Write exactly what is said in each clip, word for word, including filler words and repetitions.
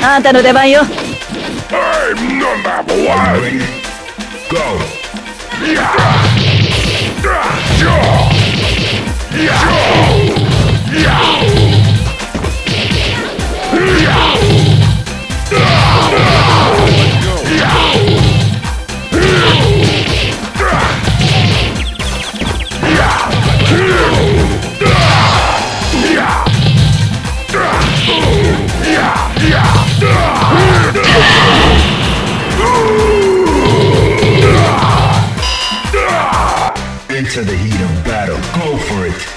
あんたの出番よ。 I'm number one. Ready? Go. Yeah. Yeah. Yeah. Yeah. Into the heat of battle. Go for it.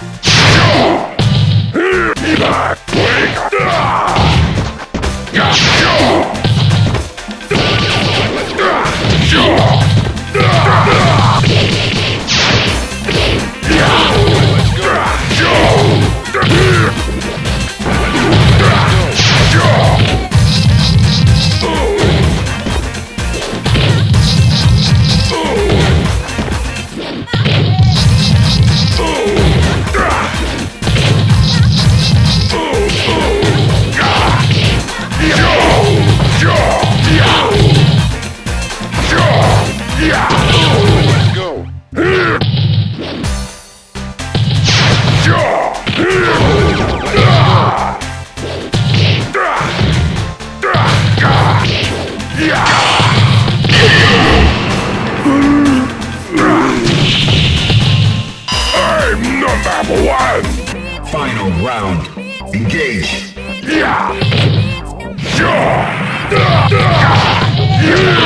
I'm number one. Final round. Engage. Yeah. Sure. Yeah. Yeah.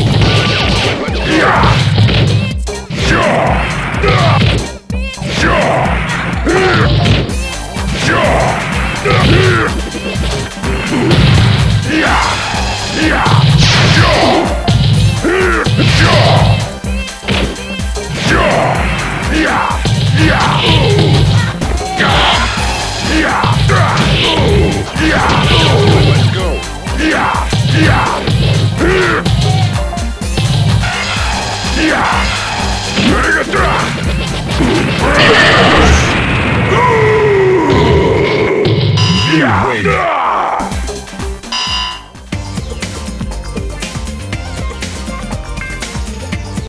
Sure. Sure. Sure. Yeah. Yeah. Sure. Sure. Sure. Yeah. Yeah. Yeah. Yeah. Yeah. Let's go. Yeah. Yeah. Yeah. Mega Drive. Yeah.